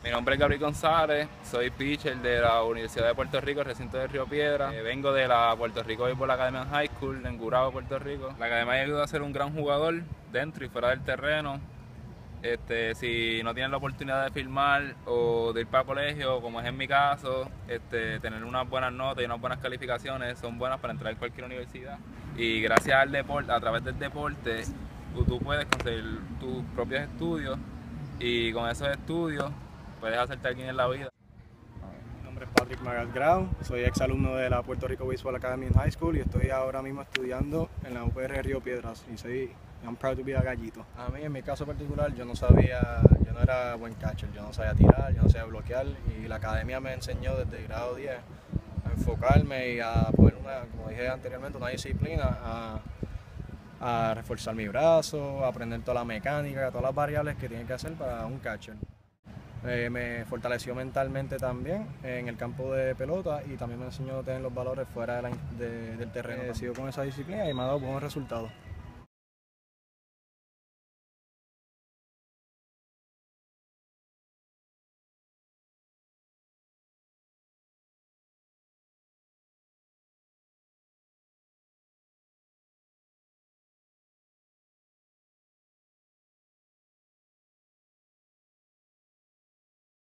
Mi nombre es Gabriel González, soy pitcher de la Universidad de Puerto Rico, recinto de Río Piedra. Vengo de la Puerto Rico Baseball Academy High School en Gurabo, Puerto Rico. La academia me ayuda a ser un gran jugador dentro y fuera del terreno. Si no tienen la oportunidad de firmar o de ir para colegio, como es en mi caso, tener unas buenas notas y unas buenas calificaciones son buenas para entrar en cualquier universidad. Y gracias al deporte, a través del deporte, tú puedes conseguir tus propios estudios y con esos estudios puedes hacerte alguien en la vida. Mi nombre es Patrick Magal Grau, soy exalumno de la Puerto Rico Baseball Academy en High School y estoy ahora mismo estudiando en la UPR Río Piedras y I'm proud to be a gallito. A mí, en mi caso particular, yo no era buen catcher, yo no sabía tirar, yo no sabía bloquear y la academia me enseñó desde el grado 10 a enfocarme y a poner como dije anteriormente, una disciplina, a reforzar mi brazo, a aprender toda la mecánica, todas las variables que tiene que hacer para un catcher. Me fortaleció mentalmente también en el campo de pelota y también me enseñó a tener los valores fuera del terreno. He sido con esa disciplina y me ha dado buenos resultados.